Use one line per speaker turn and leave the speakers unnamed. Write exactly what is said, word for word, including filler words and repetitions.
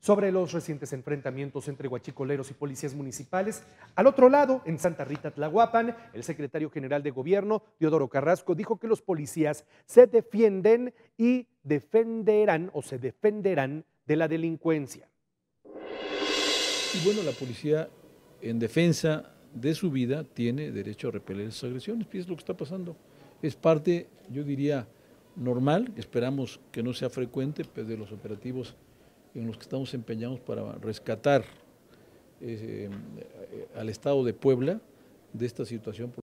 sobre los recientes enfrentamientos entre huachicoleros y policías municipales. Al otro lado, en Santa Rita, Tlahuapan, el secretario general de gobierno, Teodoro Carrasco, dijo que los policías se defienden y defenderán o se defenderán de la delincuencia.
Y bueno, la policía en defensa de su vida tiene derecho a repeler esas agresiones, y es lo que está pasando. Es parte, yo diría, normal, esperamos que no sea frecuente, pero de los operativos en los que estamos empeñados para rescatar eh, al Estado de Puebla de esta situación.